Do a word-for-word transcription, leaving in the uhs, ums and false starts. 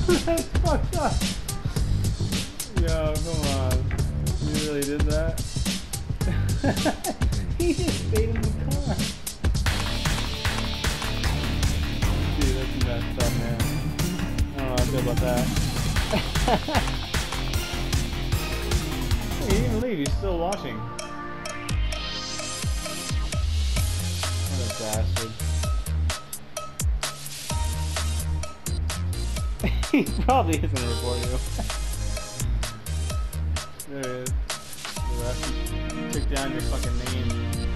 That's fucked up. Yo, come on. You really did that? He just stayed in the car. Dude, that's messed up, man. I don't know how I feel about that. Hey, he didn't leave, he's still watching. What a bastard. He probably isn't gonna report you. There it is. The rest took down your fucking name.